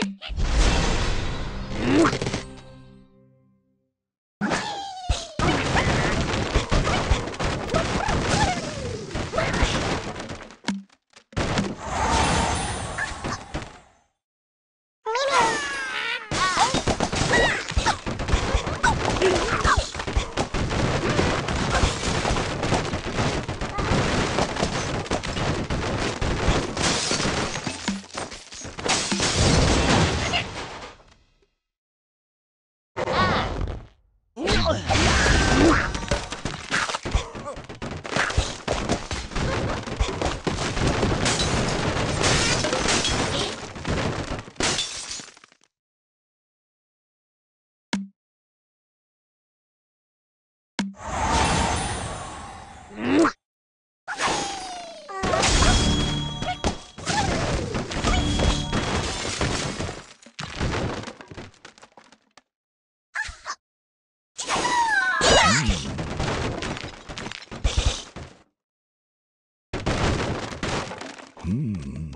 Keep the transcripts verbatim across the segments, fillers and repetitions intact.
Hmm.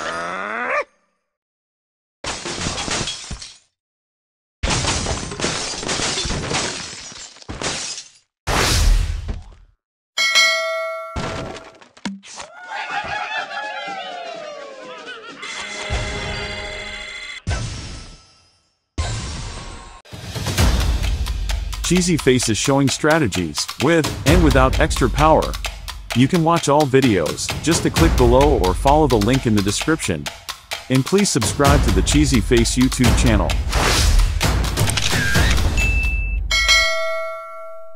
Cheesy Face is showing strategies, with and without extra power. You can watch all videos, just to click below or follow the link in the description. And please subscribe to the Cheesy Face YouTube channel.